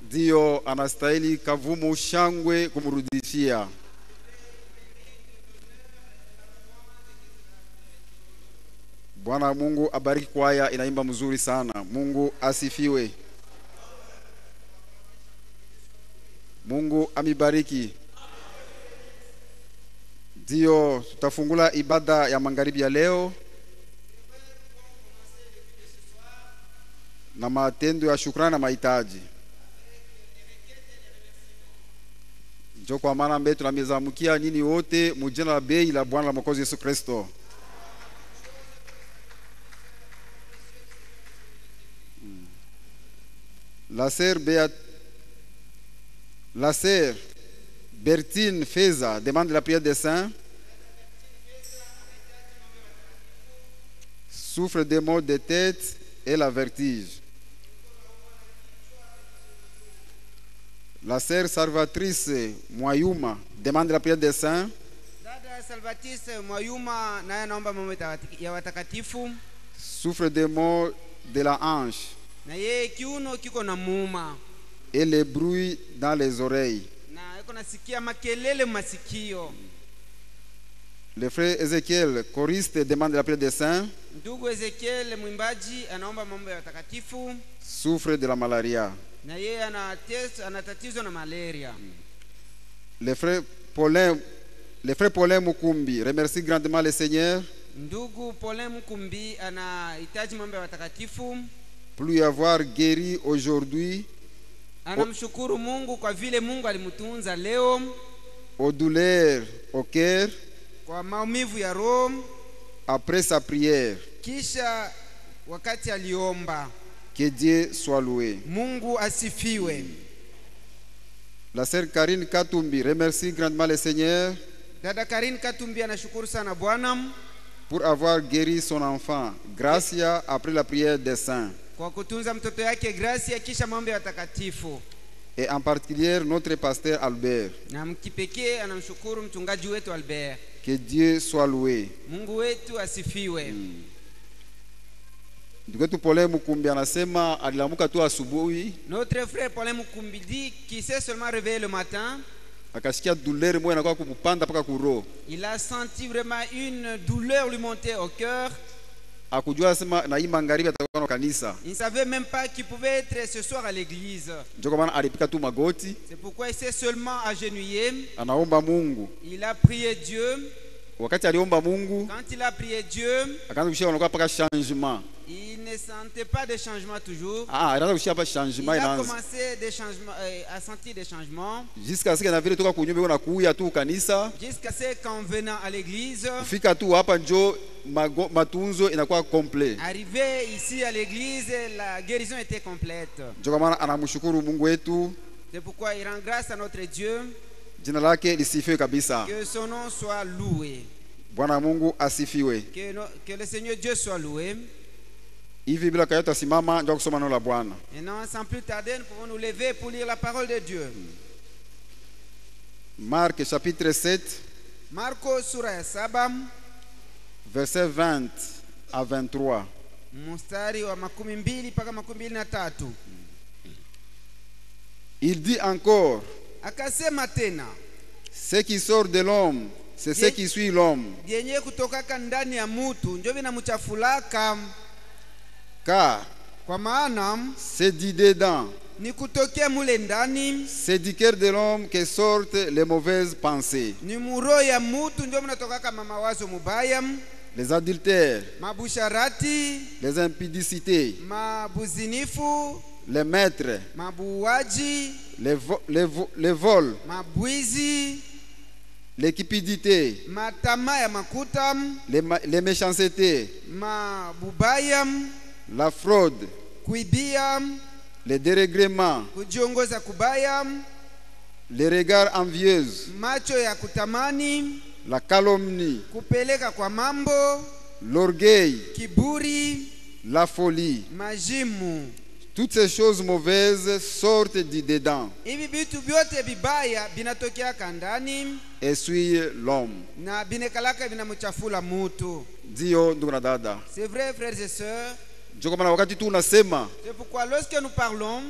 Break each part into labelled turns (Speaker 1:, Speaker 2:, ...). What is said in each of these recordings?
Speaker 1: Dio anastahili kavumu shangwe kumrudishia. Bwana Mungu abariki kwaya, inaimba mzuri sana. Mungu asifiwe. Mungu amibariki. Dio tutafungula ibada ya magharibi ya leo na matendo ya shukrani na mahitaji. Njo kwa maana mbele tunamezamukia nini wote mujina la bei la Bwana la Mwokozi Yesu Kristo. La sœur Bertine Feza demande la prière des saints. Souffre des maux de tête et la vertige. La sœur Salvatrice Mwayuma demande la prière des saints.
Speaker 2: Dada Salvatrice Mwayuma naye anaomba mambo ya watakatifu.
Speaker 1: Souffre des maux de la hanche.
Speaker 2: Na yeye kiuno kiko na muuma.
Speaker 1: Et les bruits dans les oreilles.
Speaker 2: Na yuko nasikia makelele masikio.
Speaker 1: Le frère Ezekiel, choriste, demande la prière des saints.
Speaker 2: Ndugu Ezekiel mwimbaji anaomba mambo ya watakatifu.
Speaker 1: Souffre de la malaria.
Speaker 2: Na yeye ana tatizo na malaria.
Speaker 1: Le frère Paulin Mukumbi remercie grandement le Seigneur.
Speaker 2: Ndugu Paulin Mukumbi anahitaji mambo ya watakatifu.
Speaker 1: Pour lui avoir guéri aujourd'hui.
Speaker 2: Anamshukuru Mungu kwa vile Mungu alimtunza leo.
Speaker 1: Aux douleurs au cœur.
Speaker 2: Kwa maumivu ya roho.
Speaker 1: Après sa prière.
Speaker 2: Kisha wakati aliomba.
Speaker 1: Que Dieu soit loué.
Speaker 2: Mungu asifiwe.
Speaker 1: La sœur Karine Katumbi remercie grandement le Seigneur.
Speaker 2: Dada Karine Katumbi anashukuru sana Bwana
Speaker 1: pour avoir guéri son enfant. Gracia après la prière des saints.
Speaker 2: Kwa kutunza mtoto yake Gracia kisha mambo ya watakatifu.
Speaker 1: Et en particulier notre pasteur Albert.
Speaker 2: Na mkipekee anamshukuru mchungaji wetu Albert.
Speaker 1: Que Dieu soit loué.
Speaker 2: Mungu wetu asifiwe.
Speaker 1: Ndugu wetu Paulin Mukumbi anasema alilamuka tu asubuhi.
Speaker 2: Notre frère Paulin Mukumbi dit qu'il s'est seulement réveillé le matin.
Speaker 1: Akasikia douleur moyo inakuwa kupanda paka kuro.
Speaker 2: Il a senti vraiment une douleur lui monter au cœur.
Speaker 1: Akujua sema na hii magharibi atakuwa na kanisa.
Speaker 2: Il ne savait même pas qu'il pouvait être ce soir à l'église.
Speaker 1: Ndio kwa maana alipika tu magoti.
Speaker 2: C'est pourquoi il s'est seulement agenouillé.
Speaker 1: Anaomba Mungu.
Speaker 2: Il a prié Dieu.
Speaker 1: Wakati aliomba Mungu,
Speaker 2: quand il a prié Dieu,
Speaker 1: akaanza kushia wanakuwa paka changement.
Speaker 2: Il ne sentait pas de changement toujours.
Speaker 1: Anaanza kushia pa changement
Speaker 2: il a
Speaker 1: inaanza.
Speaker 2: commencé des changements, à sentir des changements.
Speaker 1: Jusqu'à ce que na vile toka kunyumba na kuya tu kanisa.
Speaker 2: Jusqu'à ce qu'en venant à l'église,
Speaker 1: fika tu hapa njo matunzo inakuwa complet.
Speaker 2: Arrivé ici à l'église, la guérison était complète.
Speaker 1: Ndio kwa maana anamshukuru Mungu wetu.
Speaker 2: C'est pourquoi il rend grâce à notre Dieu.
Speaker 1: Jina lake lisifiwe kabisa.
Speaker 2: Que son nom soit loué.
Speaker 1: Bwana Mungu asifiwe.
Speaker 2: Que le Seigneur Dieu soit loué.
Speaker 1: Hivi bila kayota simama ndio kusoma neno la Bwana.
Speaker 2: Et non, sans plus tarder, nous pouvons nous lever pour lire la parole de Dieu.
Speaker 1: Marc chapitre 7.
Speaker 2: Marco sura ya 7.
Speaker 1: Verset 20 à 23.
Speaker 2: Mstari wa 12 mpaka 23.
Speaker 1: Il dit encore.
Speaker 2: Akasema tena.
Speaker 1: Ce qui sort de l'homme, c'est ce qui suit l'homme.
Speaker 2: Yenye kutoka ndani ya mtu ndio vinamchafulaka.
Speaker 1: Car
Speaker 2: kwa maana
Speaker 1: c'est du dedans,
Speaker 2: ni kutokea mule ndani,
Speaker 1: c'est du cœur de l'homme que sortent les mauvaises pensées.
Speaker 2: Ni muro ya mtu ndio mnatoka mawazo mubaya,
Speaker 1: les adultères,
Speaker 2: mabusharati,
Speaker 1: les impudicités,
Speaker 2: mabuzinifu,
Speaker 1: les maîtres,
Speaker 2: mabuaji,
Speaker 1: les vols,
Speaker 2: mabwizi,
Speaker 1: les cupidités,
Speaker 2: matama ya makuta,
Speaker 1: les méchancetés,
Speaker 2: mabubaya,
Speaker 1: la fraude,
Speaker 2: kuibia,
Speaker 1: les dérèglements,
Speaker 2: kujiongoza kubaya,
Speaker 1: les regards envieux,
Speaker 2: macho ya kutamani,
Speaker 1: la calomnie,
Speaker 2: kupeleka kwa mambo,
Speaker 1: l'orgueil,
Speaker 2: kiburi,
Speaker 1: la folie.
Speaker 2: Majimu.
Speaker 1: Toutes ces choses mauvaises sortent du dedans.
Speaker 2: Hivi vitu vyote vibaya vinatokea kandani
Speaker 1: et suivent l'homme.
Speaker 2: Na binekalaka vinamchafula mtu.
Speaker 1: Dio ndugu na dada.
Speaker 2: C'est vrai frères et sœurs.
Speaker 1: Ndio kama wakati tu unasema.
Speaker 2: C'est pourquoi lorsque nous parlons,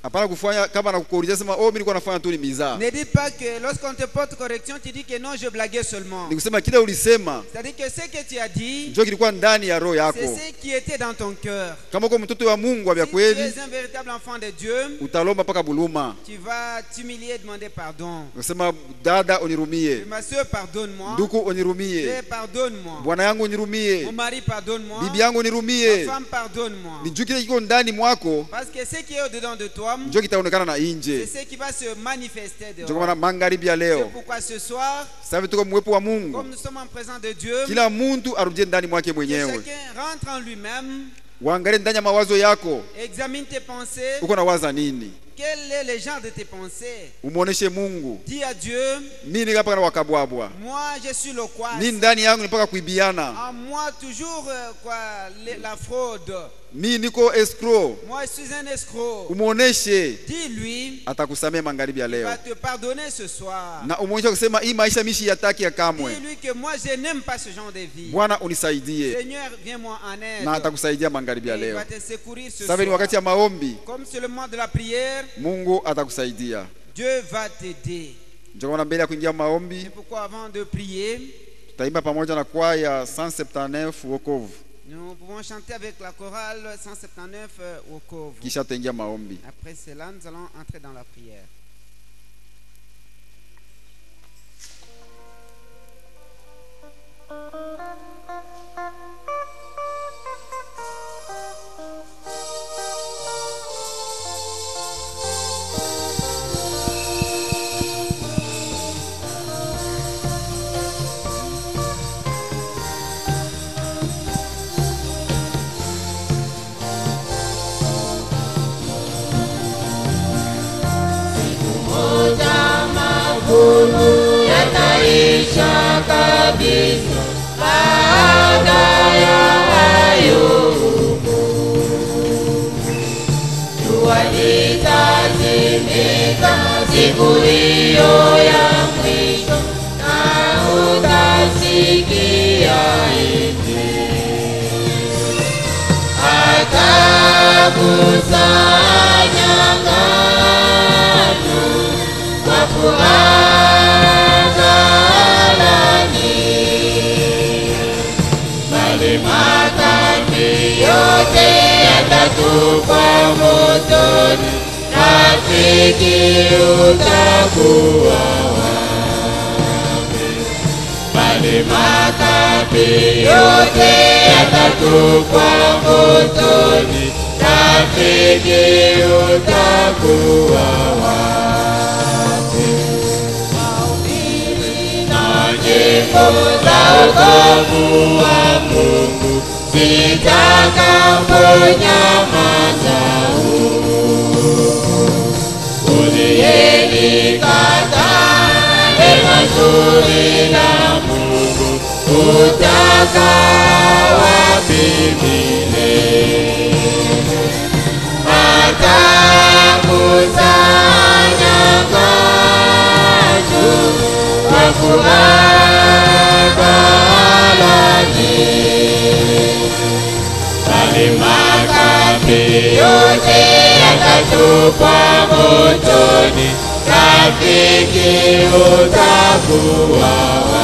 Speaker 1: Hapana kufanya kama nakukorija sema oh mimi nilikuwa nafanya tu ni mizaa.
Speaker 2: Ne dis pas que lorsqu'on te porte correction, tu dis que non, je blaguais seulement.
Speaker 1: Ni kusema kile ulisema
Speaker 2: C'est-à-dire que ce que tu as dit,
Speaker 1: njoo kilikuwa ndani ya roho
Speaker 2: c'est
Speaker 1: yako.
Speaker 2: ce qui était dans ton cœur.
Speaker 1: Kama uko mtoto wa Mungu wa
Speaker 2: Si tu
Speaker 1: kweli,
Speaker 2: es un véritable enfant de Dieu,
Speaker 1: utalomba paka buluma.
Speaker 2: tu vas t'humilier et demander pardon.
Speaker 1: Unasema dada unirumie.
Speaker 2: Ma soeur, pardonne-moi.
Speaker 1: Ndugu unirumie.
Speaker 2: Frère, pardonne-moi.
Speaker 1: Bwana yangu unirumie.
Speaker 2: Mon mari, pardonne-moi.
Speaker 1: Bibi yangu unirumie.
Speaker 2: Ma femme, pardonne-moi.
Speaker 1: Ni njoo kile kiko ndani mwako
Speaker 2: Parce que ce qui est au-dedans de toi,
Speaker 1: njoo kitaonekana na
Speaker 2: c'est
Speaker 1: nje.
Speaker 2: ce qui va se manifester
Speaker 1: Njoo
Speaker 2: dehors.
Speaker 1: kama magharibi ya
Speaker 2: C'est
Speaker 1: leo.
Speaker 2: pourquoi ce soir,
Speaker 1: Sasa tuko mwepo wa Mungu.
Speaker 2: comme nous sommes en présence de Dieu,
Speaker 1: Kila mtu arudie ndani mwake
Speaker 2: que
Speaker 1: mwenyewe.
Speaker 2: chacun rentre en lui-même,
Speaker 1: Waangalie ndani ya mawazo yako.
Speaker 2: examine tes pensées.
Speaker 1: Uko nawaza nini?
Speaker 2: Quel est le genre de tes pensées?
Speaker 1: Umuoneshe Mungu.
Speaker 2: Dis à Dieu,
Speaker 1: Nini hapa kana wakabwabwa?
Speaker 2: moi je suis le quoi.
Speaker 1: Nini ndani yangu nipaka kuibiana?
Speaker 2: En moi toujours la fraude.
Speaker 1: Mimi niko escrow.
Speaker 2: Moi je suis un escroc.
Speaker 1: Umuoneshe,
Speaker 2: Dis-lui,
Speaker 1: atakusamea magharibi ya
Speaker 2: il
Speaker 1: leo.
Speaker 2: va te pardonner ce soir.
Speaker 1: Na umuoneshe kusema hii maisha mishi yataki ya kamwe.
Speaker 2: Dis-lui que moi je n'aime pas ce genre de vie.
Speaker 1: Bwana unisaidie.
Speaker 2: Seigneur, viens-moi en aide.
Speaker 1: Na atakusaidia magharibi ya
Speaker 2: Et il
Speaker 1: leo.
Speaker 2: va te secourir ce
Speaker 1: Sasa ni
Speaker 2: soir.
Speaker 1: wakati ya maombi.
Speaker 2: Comme c'est le moment de la prière,
Speaker 1: Mungu atakusaidia.
Speaker 2: Dieu va t'aider.
Speaker 1: Njoo mbele ya kuingia maombi.
Speaker 2: C'est pourquoi avant de prier,
Speaker 1: Tutaimba pamoja na kwaya 179 wokovu.
Speaker 2: nous pouvons chanter avec la chorale 179 Wokovu.
Speaker 1: Kisha tutaingia maombi.
Speaker 2: Après cela, nous allons entrer dans la prière.
Speaker 3: Yataisha kabisa baada ya hayo jua litazimika siku hiyo ya mwisho, na utasikia iti atakusanya ngano kwa yote yatatupwa motoni, rafiki utakuwa wapi? Bali makapi yote yatatupwa motoni, rafiki utakuwa wapi? Mahubiri na nyimbo za wokovu wa Mungu zitakaponyamaza, uliyelikataa neno zuri la Mungu, utakaa wapi milele? Atakusanya ngano kwa kuaghalani, bali makapi yote yatatupwa motoni, rafiki utakuwa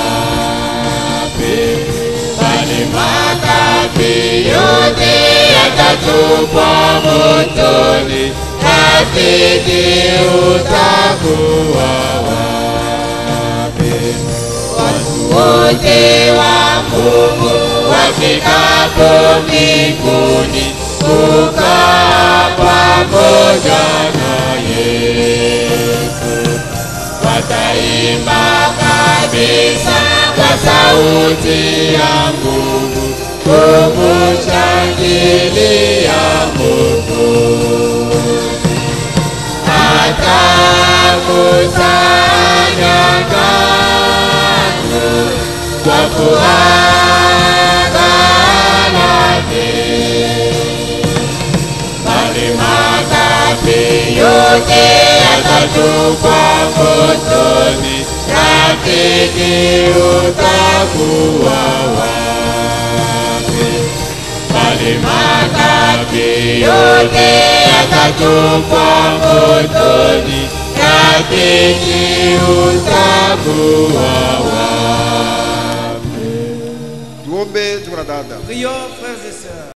Speaker 3: wapi? Bali makapi yote yatatupwa motoni, rafiki utakuwa wapi? Watu wote wa Mungu wafikapo mbinguni kukaa pamoja na Yesu, wataimba kabisa kwa sauti ya nguvu, kumushangilia Mwokozi. Atakusanya ngano kwa kuaghalani, bali makapi yote yatatupwa motoni, rafiki utakuwa wapi? yale makapi yote yakatupwa motoni, rafiki utakuwa wapi?
Speaker 1: Tuombe, tuko na dada.
Speaker 2: Prions, frères et sœurs.